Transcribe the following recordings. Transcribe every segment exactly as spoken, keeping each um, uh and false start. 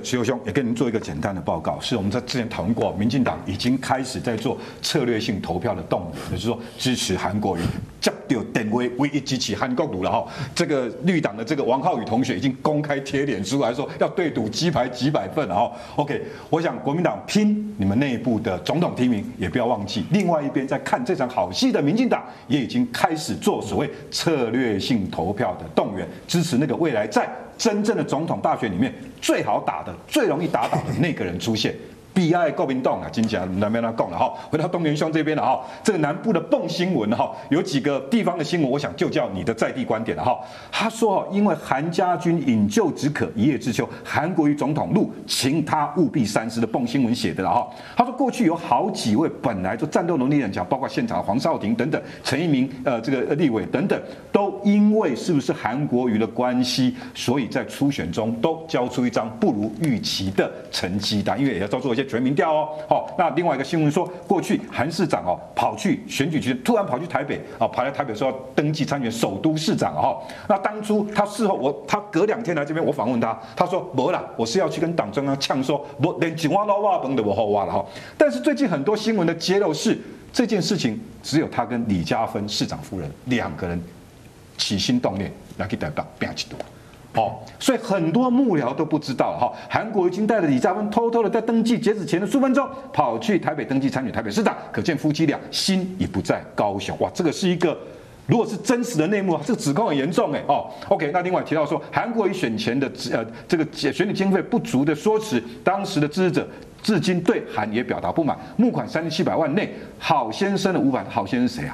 石油兄也跟您做一个简单的报告，是我们在之前讨论过，民进党已经开始在做策略性投票的动员，也就是说支持韩国瑜，接到电话唯一支持韩国瑜了哈。这个绿党的这个王浩宇同学已经公开贴脸书来说要对赌鸡排几百份了哈。OK， 我想国民党拼你们内部的总统提名，也不要忘记，另外一边在看这场好戏的民进党也已经开始做所谓策略性投票的动员，支持那个未来在真正的总统大选里面最好打的、最容易打倒的那个人出现。B I 国民党啊，金甲南边那讲了哈，回到东元兄这边了哈，这个南部的蹦新闻哈，有几个地方的新闻，我想就叫你的在地观点了哈。他说哈，因为韩家军引咎止渴，一叶知秋，韩国瑜总统录，请他务必三思的蹦新闻写的了哈。他说过去有好几位本来就战斗能力很强，包括现场黄少廷等等，陈一鸣呃这个立委等等，都因为是不是韩国瑜的关系，所以在初选中都交出一张不如预期的成绩单，因为也要照做一些全民调哦。好，那另外一个新闻说，过去韩市长哦跑去选举区，突然跑去台北啊，跑来台北说要登记参选首都市长哈。那当初他事后我他隔两天来这边，我访问他，他说没啦，我是要去跟党中央呛说，我连井蛙捞挖崩的我后挖了哈。但是最近很多新闻的揭露是，这件事情只有他跟李嘉芬市长夫人两个人起心动念来去台北拼一赌。哦，所以很多幕僚都不知道哈，韩国已经带着李嘉芬偷偷的在登记截止前的数分钟跑去台北登记参选台北市长，可见夫妻俩心已不在高雄。哇，这个是一个如果是真实的内幕，这个指控很严重哎。哦 ，OK， 那另外提到说，韩国瑜选前的呃这个选举经费不足的说辞，当时的支持者至今对韩也表达不满，募款三千七百万内，郝先生的五百，郝先生谁啊？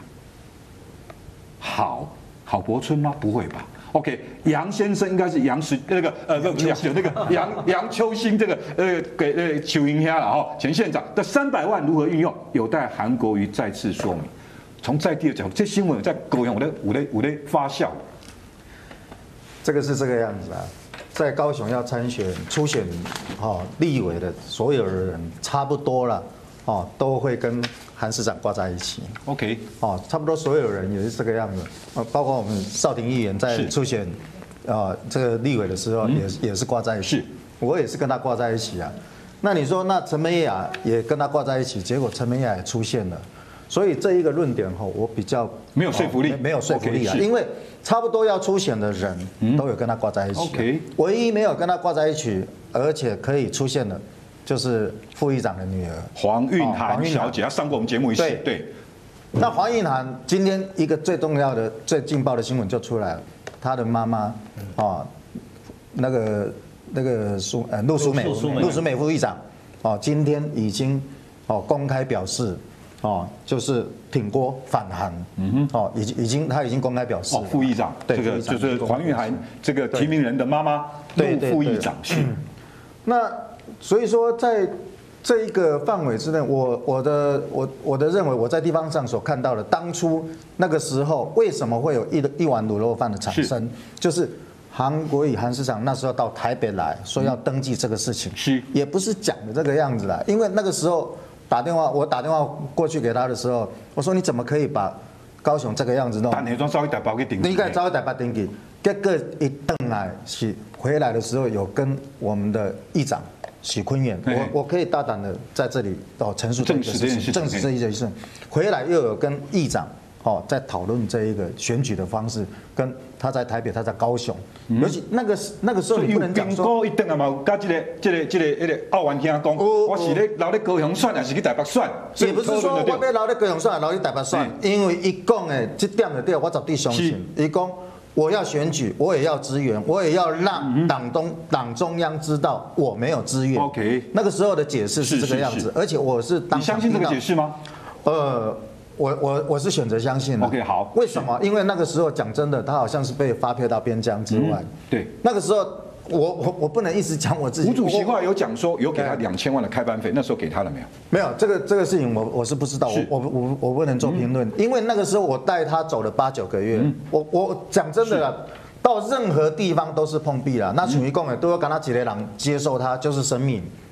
郝郝柏村吗？不会吧？ OK， 杨先生应该是杨时那个呃不不是有那个杨杨秋兴这个呃给呃邱英虾了哈前县长的三百万如何运用，有待韩国瑜再次说明。从在地的角度，这新闻在高雄，我在我在我在发酵。 这个是这个样子啊，在高雄要参选初选哦立委的所有的人差不多了哦，都会跟韩市长挂在一起。 OK， 哦，差不多所有人也是这个样子，呃，包括我们少廷议员在初选，呃，这个立委的时候也、嗯、也是挂在一起。是，我也是跟他挂在一起啊。那你说，那陈美雅也跟他挂在一起，结果陈美雅也出现了，所以这一个论点哈，我比较没有说服力， 哦、没有说服力啊， okay, 因为差不多要出选的人都有跟他挂在一起、啊。OK， 唯一没有跟他挂在一起，而且可以出现的。 就是副议长的女儿黄韵涵小姐，她上过我们节目一次。对对。 那黄韵涵今天一个最重要的、最劲爆的新闻就出来了，她的妈妈啊，那个那个苏呃陆淑美，陆淑美副议长哦，今天已经哦公开表示哦，就是挺郭反韩。嗯哼。哦，已经已经他已经公开表示。哦， 副议长，这个就是黄韵涵这个提名人的妈妈，陆副议长是。 那。 所以说，在这一个范围之内，我我的我我的认为，我在地方上所看到的，当初那个时候为什么会有一一碗卤肉饭的产生，是就是韩国瑜韩市长那时候到台北来说要登记这个事情，是也不是讲的这个样子啦，因为那个时候打电话，我打电话过去给他的时候，我说你怎么可以把高雄这个样子弄？ 但你装稍微台北给顶， 你应该稍微台北登记，结果一登来是回来的时候有跟我们的议长。 许坤远，我我可以大胆的在这里哦陈述这个事情，证实这一件事，回来又有跟议长哦在讨论这一个选举的方式，跟他在台北，他在高雄，尤其那个那个时候你不能讲说， 一定啊嘛，跟这个这个这个那个奥元厅讲，我是咧留咧高雄选，还是去台北选？ 也不是说我要留咧高雄选，留咧台北选，因为伊讲的这点的对，我绝对相信，伊讲。 我要选举，我也要支援，我也要让党中党中央知道我没有支援。OK， 那个时候的解释是这个样子，而且我是当你相信这个解释吗？ 呃，我我我是选择相信的。 OK， 好， 为什么？因为那个时候讲真的，他好像是被发配到边疆之外。 对， 那个时候。 我我我不能一直讲我自己。 吴主席后来有讲说，有给他两千万的开班费，那时候给他了没有？ 没有，这个这个事情我我是不知道，我我我我不能做评论，因为那个时候我带他走了八九个月，我我讲真的啦，到任何地方都是碰壁了。那属于共诶，都要跟他几个人接受他，就是生命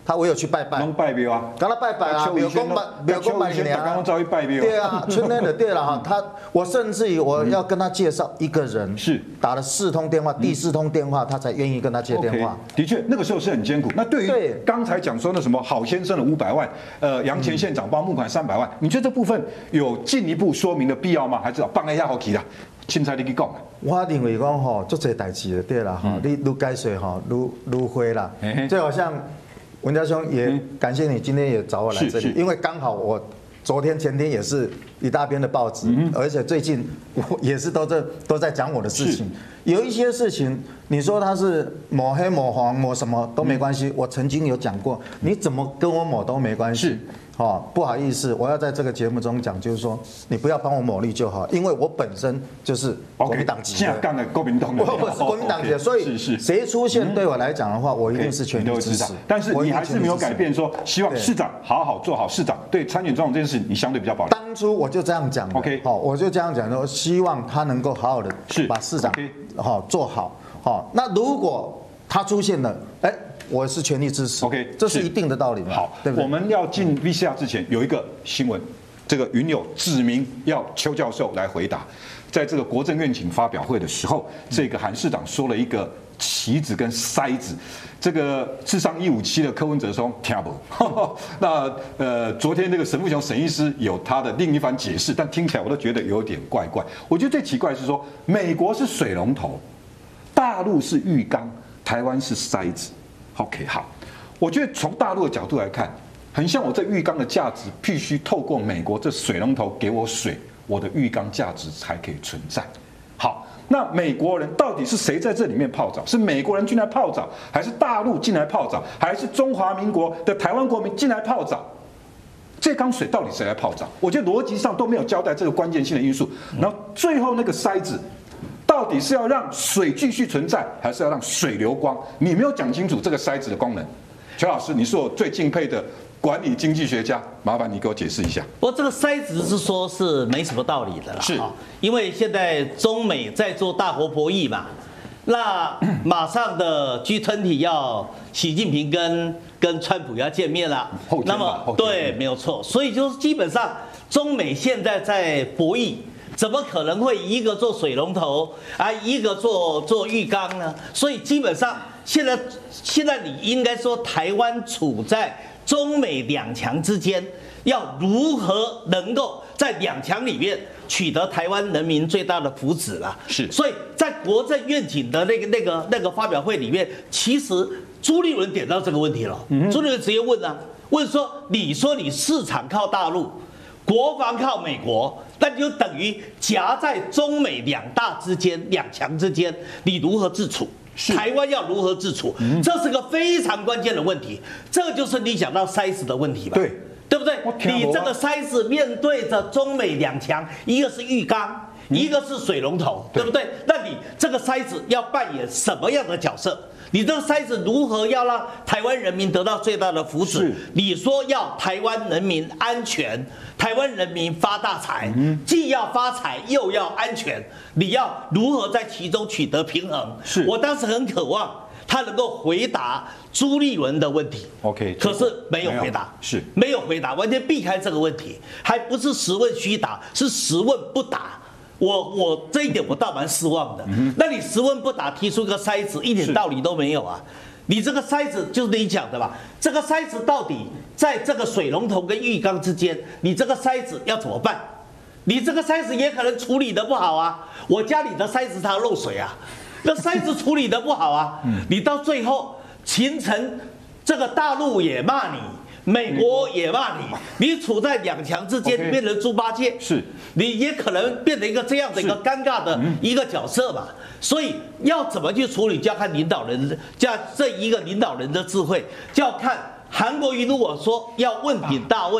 他唯有去拜拜， 拢拜庙啊， 跟他拜拜啊，没有公拜，没有公拜你刚刚照一拜庙。 对啊，春天的对了哈，他我甚至于我要跟他介绍一个人， 是打了四通电话，第四通电话他才愿意跟他接电话。 的确，那个时候是很艰苦。那对于刚才讲说那什么郝先生的五百万，呃，杨前县长帮募款三百万，你觉得这部分有进一步说明的必要吗？还是放一下好奇啦？凊彩你去讲。 我认为讲吼，做这代志的对啦哈，你愈解说吼，愈愈会啦。就好像文家兄也感谢你今天也找我来这里，因为刚好我昨天前天也是一大篇的报纸，而且最近我也是都在都在讲我的事情。有一些事情，你说他是抹黑抹黄抹什么都没关系，我曾经有讲过，你怎么跟我抹都没关系。哦，不好意思，我要在这个节目中讲，就是说你不要帮我抹绿就好，因为我本身就是国民党籍的， 下杠的国民党， 我我是国民党籍的，所以谁出现对我来讲的话，我一定是全力支持。 但是你还是没有改变，说希望市长好好做好市长，对参选总统这件事，你相对比较保留。 当初我就这样讲 ，OK， 好，我就这样讲说，希望他能够好好的把市长好做好。好，那如果他出现了，哎。我是全力支持 ，OK， 这是一定的道理嘛？ 好， 对不对？ 我们要进 V C R 之前有一个新闻，这个云友指明要邱教授来回答，在这个国政愿景发表会的时候，这个韩市长说了一个棋子跟筛子，这个智商一五七的柯文哲说听不，那呃，昨天这个沈富雄沈医师有他的另一番解释，但听起来我都觉得有点怪怪。我觉得最奇怪的是说，美国是水龙头，大陆是浴缸，台湾是筛子。OK， 好，我觉得从大陆的角度来看，很像我这浴缸的价值必须透过美国这水龙头给我水，我的浴缸价值才可以存在。好，那美国人到底是谁在这里面泡澡？是美国人进来泡澡，还是大陆进来泡澡，还是中华民国的台湾国民进来泡澡？这缸水到底谁来泡澡？我觉得逻辑上都没有交代这个关键性的因素。然后最后那个筛子。到底是要让水继续存在，还是要让水流光？你没有讲清楚这个筛子的功能。邱老师，你是我最敬佩的管理经济学家，麻烦你给我解释一下。 不过这个筛子是说是没什么道理的啦， 是， 因为现在中美在做大国博弈嘛，那马上的 G 二十 要习近平跟跟川普要见面了，那么对，没有错，所以就是基本上中美现在在博弈。怎么可能会一个做水龙头啊，一个做做浴缸呢？所以基本上现在现在你应该说台湾处在中美两强之间，要如何能够在两强里面取得台湾人民最大的福祉了？ 是， 所以在国政愿景的那个那个那个发表会里面，其实朱立伦点到这个问题了。嗯、朱立伦直接问啊，问说你说你市场靠大陆。国防靠美国，那就等于夹在中美两大之间、两强之间，你如何自处？台湾要如何自处？这是个非常关键的问题。这就是你讲到筛子的问题吧？ 对， 对不对？你这个筛子面对着中美两强，一个是浴缸，一个是水龙头，对不对？那你这个筛子要扮演什么样的角色？你这个筛子如何要让台湾人民得到最大的福祉？你说要台湾人民安全，台湾人民发大财，既要发财又要安全，你要如何在其中取得平衡？ 是我当时很渴望他能够回答朱立伦的问题 ，OK， 可是没有回答， 是没有回答，完全避开这个问题，还不是实问虚答，是实问不答。我我这一点我倒蛮失望的。那你实问不答，提出个筛子，一点道理都没有啊！你这个筛子就是你讲的吧？这个筛子到底在这个水龙头跟浴缸之间，你这个筛子要怎么办？你这个筛子也可能处理得不好啊！我家里的筛子它漏水啊，那筛子处理得不好啊！你到最后形成这个大陆也骂你。美国也骂你，你处在两强之间，变成猪八戒， 是， 你也可能变成一个这样的一个尴尬的一个角色嘛。所以要怎么去处理，就要看领导人，就要这一个领导人的智慧，就要看韩国瑜如果说要问鼎大位，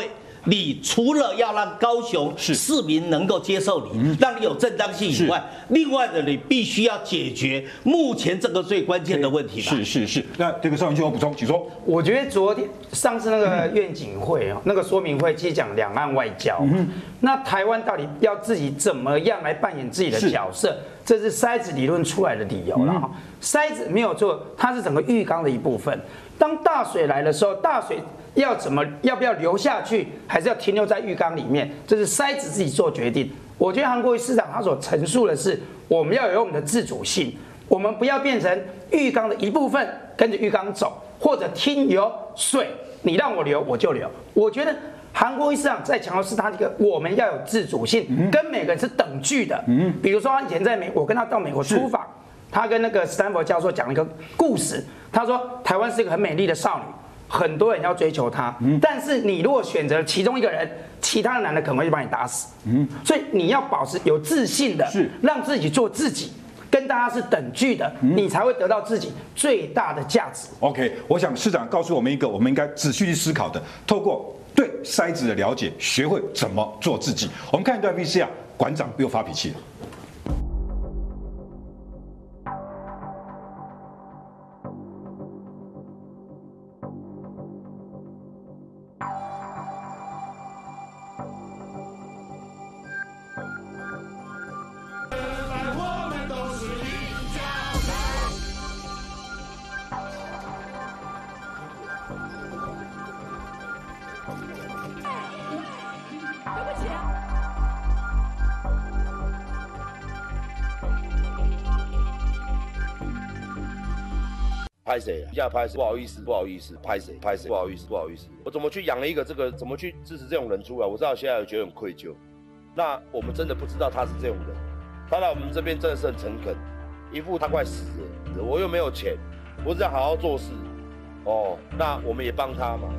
你除了要让高雄市民能够接受你，让你有正当性以外，另外的你必须要解决目前这个最关键的问题吧。 是是是，那这个邵文清有补充，请说。 我觉得昨天上次那个愿景会哦，那个说明会其实讲两岸外交，嗯、那台湾到底要自己怎么样来扮演自己的角色？这是筛子理论出来的理由了哈。筛子没有错，它是整个浴缸的一部分。当大水来的时候，大水要怎么要不要流下去，还是要停留在浴缸里面？这是筛子自己做决定。我觉得韩国瑜市长他所陈述的是，我们要有我们的自主性，我们不要变成浴缸的一部分，跟着浴缸走，或者听由水，你让我流我就流。我觉得韩国瑜市长在强调是他这个我们要有自主性，跟每个人是等距的。嗯，比如说他以前在美，我跟他到美国出访，他跟那个斯坦福教授讲了一个故事，他说台湾是一个很美丽的少女。很多人要追求她，但是你如果选择其中一个人，其他的男的可能会把你打死。嗯，所以你要保持有自信的，是让自己做自己，跟大家是等距的，你才会得到自己最大的价值。 OK， 我想市长告诉我们一个我们应该仔细去思考的，透过对筛子的了解，学会怎么做自己。我们看一段 V C R， 馆长又发脾气了。 拍谁啊？下拍谁？不好意思，不好意思，拍谁？拍谁？不好意思，不好意思。我怎么去养了一个这个？怎么去支持这种人出来？我知道现在觉得很愧疚。那我们真的不知道他是这种人。他来我们这边真的是很诚恳，一副他快死了，我又没有钱，我只想好好做事。哦，那我们也帮他嘛。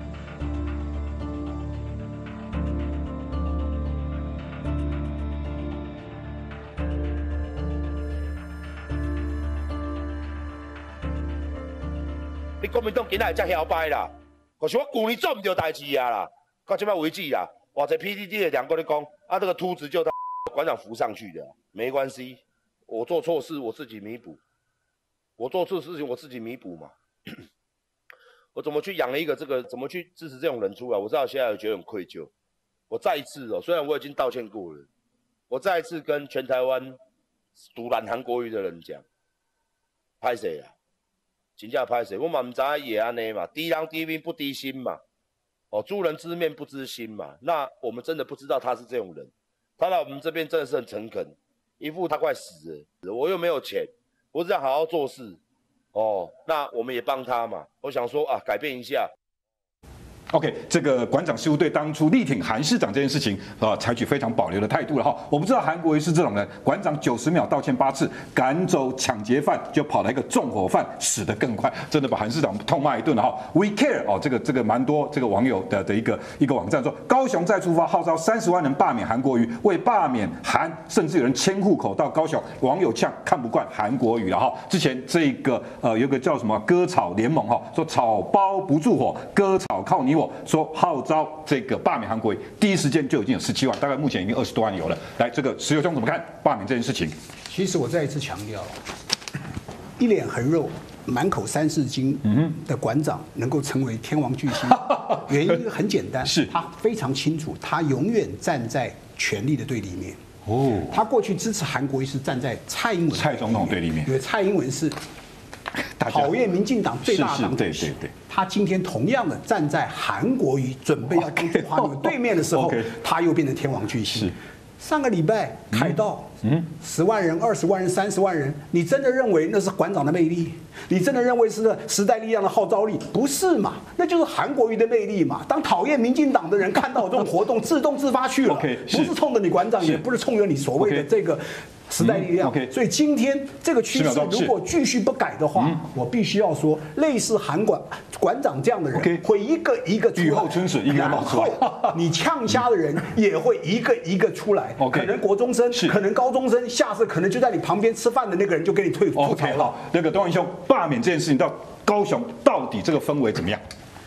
你国民党今仔才嚣摆啦，可是我旧年做唔到代志啊啦，到这摆为止啦，哇，在 P D D 的两个在讲，啊，这个秃子就他馆长扶上去的，没关系，我做错事我自己弥补，我做错事情我自己弥补嘛。我怎么去养了一个这个？怎么去支持这种人出来？我知道现在觉得很愧疚。我再一次哦，虽然我已经道歉过了，我再一次跟全台湾独揽韩国瑜的人讲，拍谁啊？真正拍谁？我嘛唔知道也安尼嘛，低人低兵不低心嘛，哦，知人知面不知心嘛。那我们真的不知道他是这种人，他来我们这边真的是很诚恳，一副他快死了，我又没有钱，我只想好好做事。哦，那我们也帮他嘛。我想说啊，改变一下。 OK， 这个馆长似乎对当初力挺韩市长这件事情啊，采取非常保留的态度了哈。我不知道韩国瑜是这种人，馆长九十秒道歉八次，赶走抢劫犯就跑来一个纵火犯，死得更快，真的把韩市长痛骂一顿了哈。We care 哦，这个这个蛮多这个网友的的一个一个网站说，高雄再出发，号召三十万人罢免韩国瑜，为罢免韩，甚至有人迁户口到高雄，网友呛看不惯韩国瑜了哈。之前这个呃有个叫什么割草联盟哈，说草包不住火，割草靠你我。说号召这个罢免韩国瑜，第一时间就已经有十七万，大概目前已经二十多万有了。来，这个石油兄怎么看罢免这件事情？ 其实我再一次强调，一脸横肉、满口三字经的馆长能够成为天王巨星，原因很简单，是他非常清楚，他永远站在权力的对立面。哦，他过去支持韩国瑜是站在蔡英文蔡总统对立面， 因为蔡英文是讨厌民进党最大党主席，他今天同样的站在韩国瑜准备要跟中华民国对面的时候，他又变成天王巨星。上个礼拜凯道，嗯，十万人、二十万人、三十万人，你真的认为那是馆长的魅力？你真的认为是时代力量的号召力？不是嘛？那就是韩国瑜的魅力嘛。当讨厌民进党的人看到这种活动，自动自发去了，不是冲着你馆长，也不是冲着你所谓的这个时代力量。所以今天这个趋势如果继续不改的话，我必须要说，类似韩馆馆长这样的人会一个一个出来，雨后春笋一个冒出来，你呛瞎的人也会一个一个出来。可能国中生，可能高中生，下次可能就在你旁边吃饭的那个人就给你退出。OK， 好，那个东文兄罢免这件事情到高雄到底这个氛围怎么样？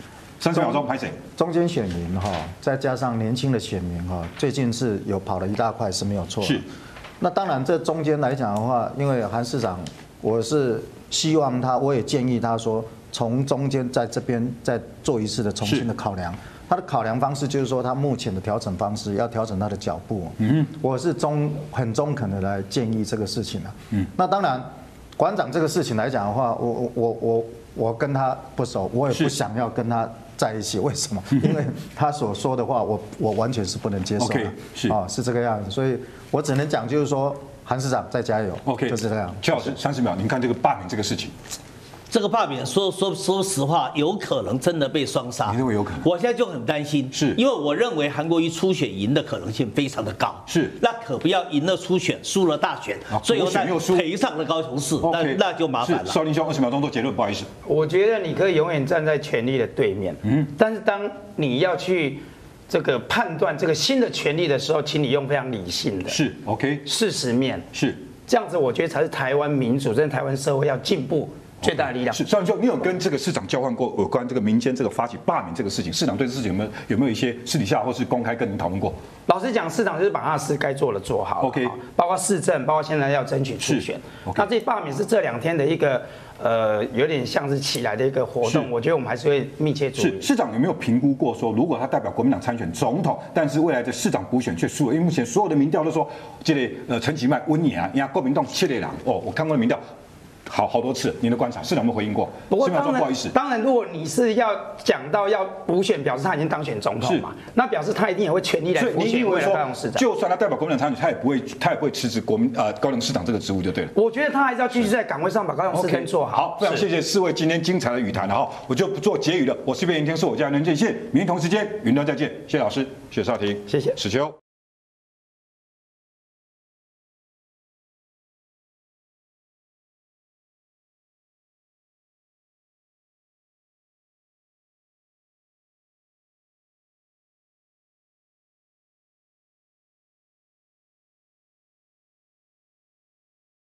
三十秒钟拍谁？ 中间选民哈，再加上年轻的选民哈，最近是有跑了一大块是没有错。 是。 那当然，这中间来讲的话，因为韩市长，我是希望他，我也建议他说，从中间在这边再做一次的重新的考量。他的考量方式就是说，他目前的调整方式要调整他的脚步。嗯，我是中很中肯的来建议这个事情啊。嗯，那当然，馆长这个事情来讲的话，我我我我我跟他不熟，我也不想要跟他在一起。为什么？因为他所说的话，我我完全是不能接受的。是啊，是这个样子，所以我只能讲就是说，韩市长再加油。 OK， 就是这样。 邱老师，三十秒，您看这个罢免这个事情。 这个罢免说说说实话，有可能真的被双杀。 你认为有可能？ 我现在就很担心， 是因为我认为韩国瑜初选赢的可能性非常的高。 是， 那可不要赢了初选，输了大选，最后再赔上了高雄市，那那就麻烦了。 少林兄，二十秒钟做结论，不好意思。 我觉得你可以永远站在权力的对面，嗯，但是当你要去这个判断这个新的权力的时候，请你用非常理性的， 是 OK 事实面， 是这样子，我觉得才是台湾民主，甚至台湾社会要进步最大的力量。 是，少林兄，你有跟这个市长交换过有关这个民间这个发起罢免这个事情？市长对这事情有没有有没有一些私底下或是公开跟您讨论过？ 老实讲，市长就是把他的事该做的做好 ，OK， 包括市政，包括现在要争取初选。那这罢免是这两天的一个呃，有点像是起来的一个活动，我觉得我们还是会密切注意。 是，市长有没有评估过说，如果他代表国民党参选总统，但是未来的市长补选却输了？因为目前所有的民调都说，这类呃陈其迈温你啊，人家国民党七类人哦，我看过的民调。好好多次，您的观察，市长有没有回应过？ 不过当然， 不好意思， 当然，如果你是要讲到要补选，表示他已经当选总统嘛，那表示他一定也会全力来补选未来高雄市长。 就算他代表国民党参选，他也不会，他也不会辞职国民呃高雄市长这个职务就对了。 我觉得他还是要继续在岗位上把高雄市政做好。 好，非常谢谢四位今天精彩的语谈，然后我就不做结语了。我是边云天，是我家人见线，明天同时间云端再见，谢谢老师，谢谢少廷， 谢谢史秋。